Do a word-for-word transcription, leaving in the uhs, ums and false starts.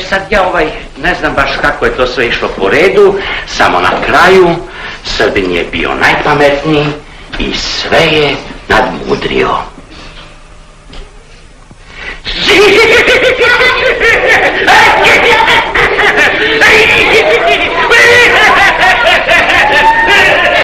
sad ja ovaj, ne znam baš kako je to sve išlo po redu, samo na kraju Srbin je bio najpametniji i sve je nadmudrio.